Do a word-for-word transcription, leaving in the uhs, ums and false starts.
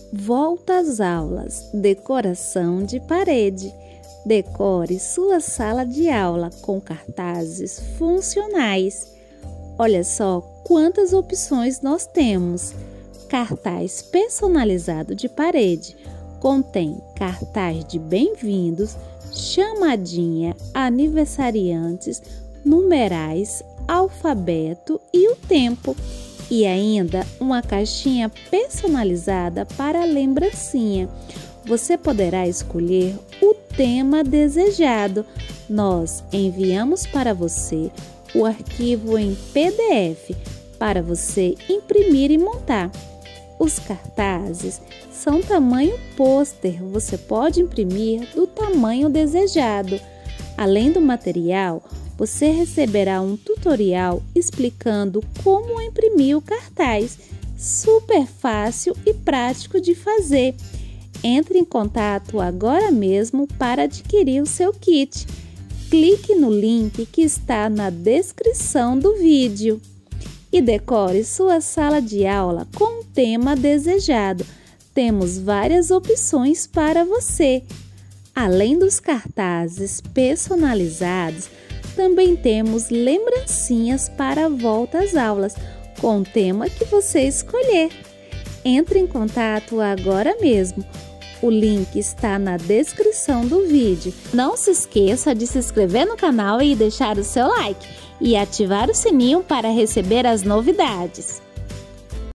Volta às aulas, decoração de parede. Decore sua sala de aula com cartazes funcionais. Olha só quantas opções nós temos. Cartaz personalizado de parede. Contém cartaz de bem-vindos, chamadinha, aniversariantes, numerais, alfabeto e o tempo. E ainda uma caixinha personalizada para lembrancinha. Você poderá escolher o tema desejado. Nós enviamos para você o arquivo em P D F para você imprimir e montar. Os cartazes são tamanho pôster. Você pode imprimir do tamanho desejado. Além do material, você receberá um tutorial explicando como imprimir o cartaz. Super fácil e prático de fazer. Entre em contato agora mesmo para adquirir o seu kit. Clique no link que está na descrição do vídeo e decore sua sala de aula com o tema desejado. Temos várias opções para você. Além dos cartazes personalizados, também temos lembrancinhas para a volta às aulas, com o tema que você escolher. Entre em contato agora mesmo. O link está na descrição do vídeo. Não se esqueça de se inscrever no canal e deixar o seu like e ativar o sininho para receber as novidades.